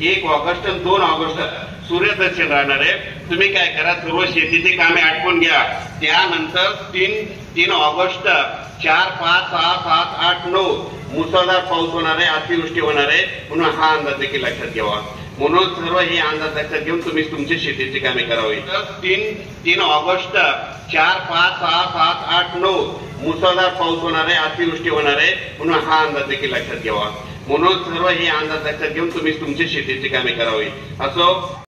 1 August आणि 2 August सूर्यदर्शन राहणार आहे। तुम्ही काय करा, सर्व शेतीची कामे आटपून घ्या। त्यानंतर 3 ऑगस्ट 4, 5, 6, 7, 8, 9 मुसळधार पाऊस होणार आहे, अतिवृष्टी होणार आहे, म्हणून हा अंदाज देखील लक्षात घ्यावा। म्हणून सर्व हे अंदाज लक्षात घेऊन तुम्ही तुमची शेतीची कामे करावी। 3 ऑगस्ट 4, 5, 6, 7, 8, 9 मुसळधार पाऊस होणार आहे, अतिवृष्टी होणार आहे, म्हणून हा अंदाज देखील लक्षात घ्यावा। म्हणून सर्व हे अंदाज लक्षात घेऊन तुम्ही तुमची शेतीची कामे करावी। असो